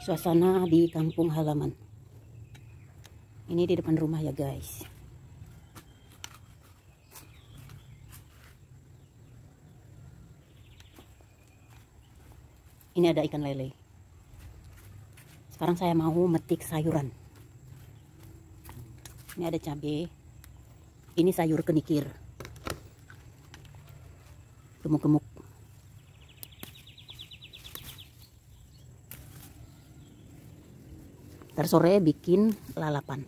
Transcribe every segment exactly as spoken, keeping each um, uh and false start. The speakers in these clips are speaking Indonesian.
Suasana di kampung halaman. Ini di depan rumah ya guys. Ini ada ikan lele. Sekarang saya mau metik sayuran. Ini ada cabai. Ini sayur kenikir. Gemuk-gemuk. Ntar sore bikin lalapan.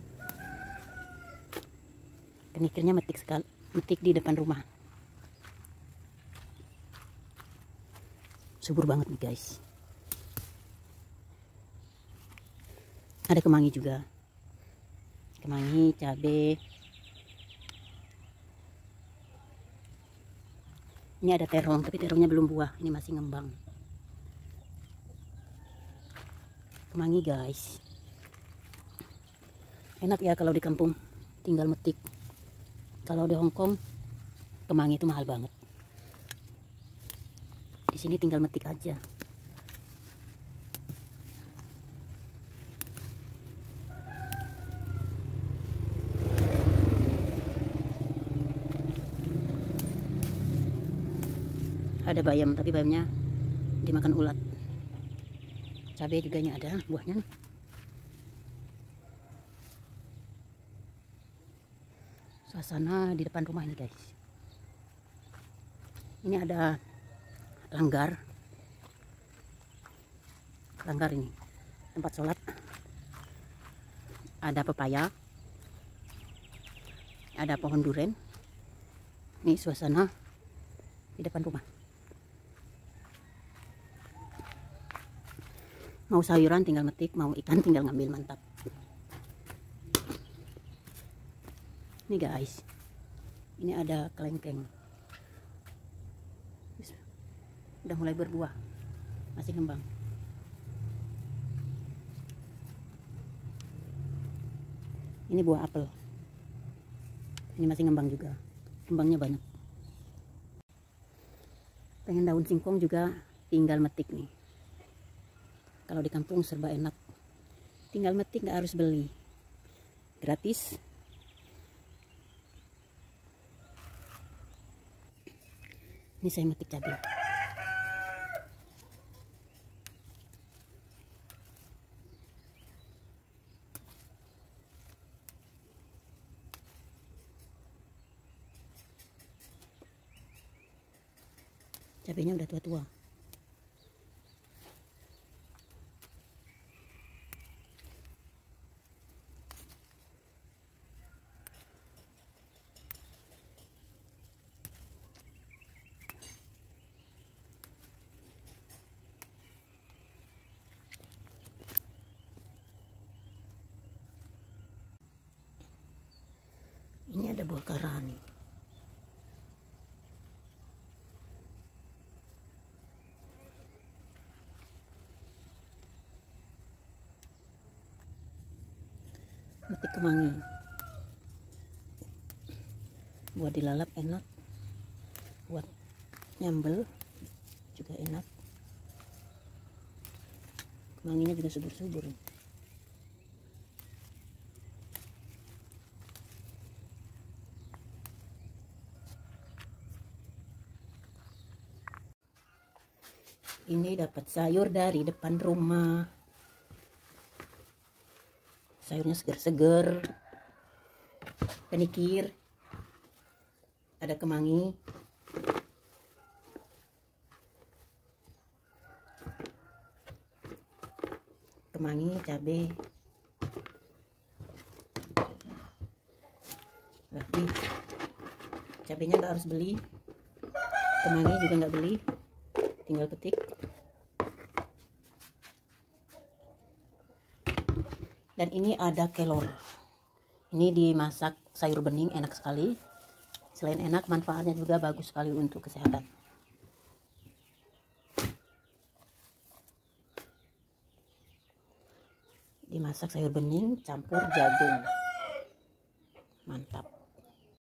Kenikirnya metik sekali, metik di depan rumah. Subur banget nih guys. Ada kemangi juga. Kemangi, cabai. Ini ada terong, tapi terongnya belum buah. Ini masih ngembang. Kemangi guys. Enak ya kalau di kampung tinggal metik. Kalau di Hongkong kemangi itu mahal banget. Di sini tinggal metik aja. Ada bayam, tapi bayamnya dimakan ulat. Cabai juga nya ada buahnya nih. Suasana di depan rumah ini guys. Ini ada langgar. Langgar ini tempat sholat. Ada pepaya. Ada pohon duren. Ini suasana di depan rumah. Mau sayuran tinggal metik, mau ikan tinggal ngambil, mantap. Ini guys, ini ada kelengkeng. Udah mulai berbuah, masih ngembang. Ini buah apel. Ini masih ngembang juga, kembangnya banyak. Pengen daun singkong juga tinggal metik nih. Kalau di kampung serba enak, tinggal metik, nggak harus beli, gratis. Ini saya metik cabai. Cabainya udah tua-tua. Ini ada buah karani. Metik kemangi. Buat dilalap enak. Buat nyambel juga enak. Kemanginya juga subur-subur. Ini dapat sayur dari depan rumah. Sayurnya seger-seger. Kenikir. Ada kemangi. Kemangi, cabai. Berarti cabainya nggak harus beli. Kemangi juga nggak beli. Tinggal petik. Dan ini ada kelor. Ini dimasak sayur bening, enak sekali. Selain enak, manfaatnya juga bagus sekali untuk kesehatan. Dimasak sayur bening campur jagung. Mantap.